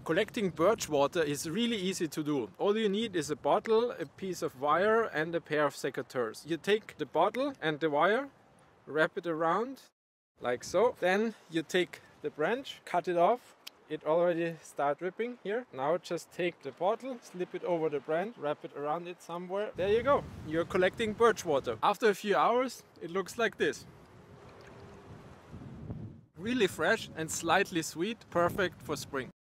Collecting birch water is really easy to do. All you need is a bottle, a piece of wire and a pair of secateurs. You take the bottle and the wire, wrap it around like so. Then you take the branch, cut it off. It already starts dripping here. Now just take the bottle, slip it over the branch, wrap it around it somewhere. There you go. You're collecting birch water. After a few hours, it looks like this. Really fresh and slightly sweet, perfect for spring.